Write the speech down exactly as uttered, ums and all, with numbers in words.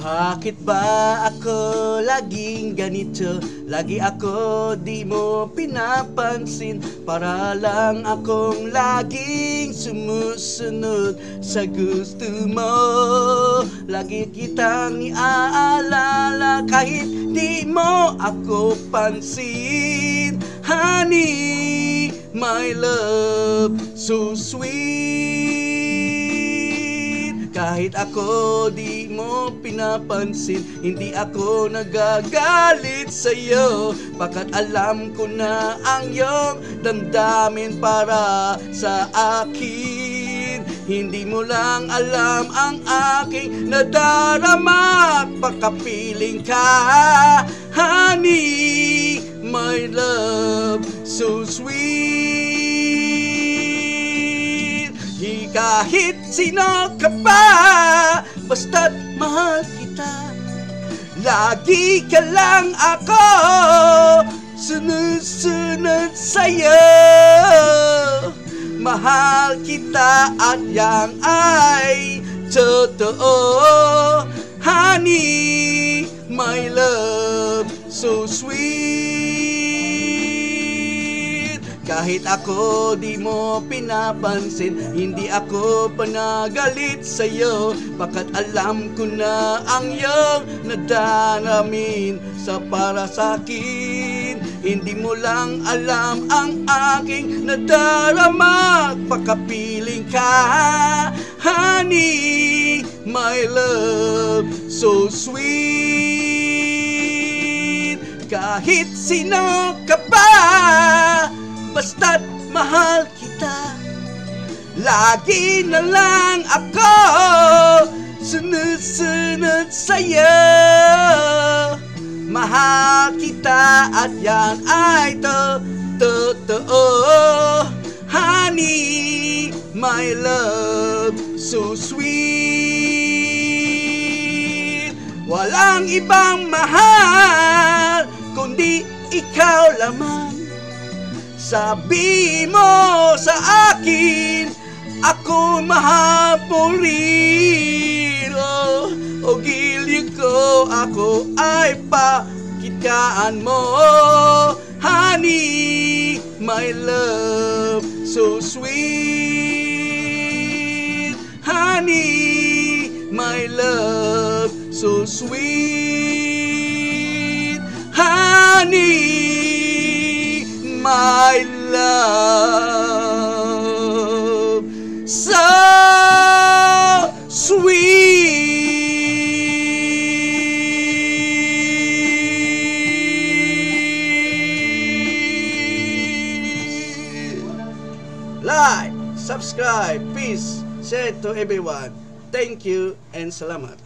Bakit ba ako laging ganito? Lagi ako di mo pinapansin. Para lang akong laging sumusunod sa gusto mo. Lagi kitang iaalala kahit di mo ako pansin. Honey, my love, so sweet. Kahit ako di mo pinapansin, hindi ako nagagalit sa'yo. Pagkat alam ko na ang iyong damdamin para sa akin. Hindi mo lang alam ang aking nadarama. Pagkapiling ka, honey, my love, so sweet. Kahit sino ka pa, basta't mahal kita. Lagi ka lang ako sunod-sunod sa'yo. Mahal kita at yang ay totoo. Honey, my love, so sweet. Kahit ako di mo pinapansin, hindi ako panagalit sa'yo. Pagkat alam ko na ang iyong nadaramin sa para sa'kin. Hindi mo lang alam ang aking nadarama. Pagkapiling ka, honey, my love, so sweet. Kahit sino ka pa, basta't mahal kita. Lagi na lang ako sunod-sunod sa'yo. Mahal kita at yan ay totoo. Honey, my love, so sweet. Walang ibang mahal kundi ikaw lamang. Sabi mo sa akin, ako mahal mo rin. Oh, o gilid ko, ako ay pakitaan mo. Honey, my love, so sweet. Honey, my love, so sweet. Honey, my love, so sweet. Like, subscribe, peace, share to everyone. Thank you and salamat.